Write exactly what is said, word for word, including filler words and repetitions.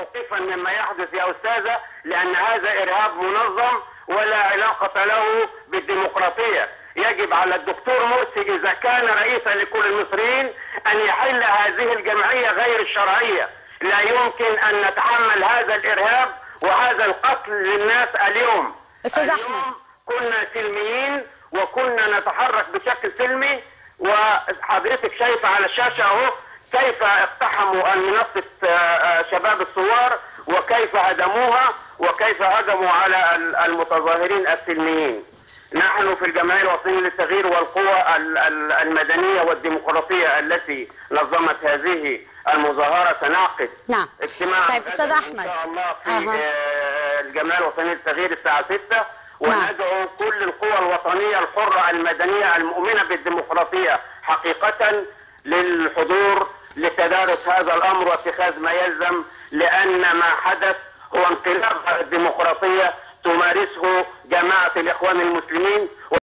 موقفا مما يحدث يا أستاذة، لأن هذا إرهاب منظم ولا علاقة له بالديمقراطية. يجب على الدكتور مرسي إذا كان رئيسا لكل المصريين أن يحل هذه الجمعية غير الشرعية. لا يمكن أن نتحمل هذا الإرهاب وهذا القتل للناس اليوم. أستاذ أحمد، اليوم كنا سلميين وكنا نتحرك بشكل سلمي، وحضرتك شايفة على الشاشة أهو كيف اقتحموا المنصة شباب الثوار وكيف هدموها وكيف هجموا على المتظاهرين السلميين. نحن في الجمعية الوطنية للتغيير والقوى المدنية والديمقراطية التي نظمت هذه المظاهرة سنعقد نعم. اجتماع طيب أستاذ أحمد إن شاء الله في أه. الجمعية الوطنية للتغيير الساعة ستة، وندعو كل القوى الوطنية الحرة المدنية المؤمنة بالديمقراطية حقيقة للحضور لتدارس هذا الأمر واتخاذ ما يلزم، لأن ما حدث هو انقلاب الديمقراطية تمارسه جماعة الإخوان المسلمين.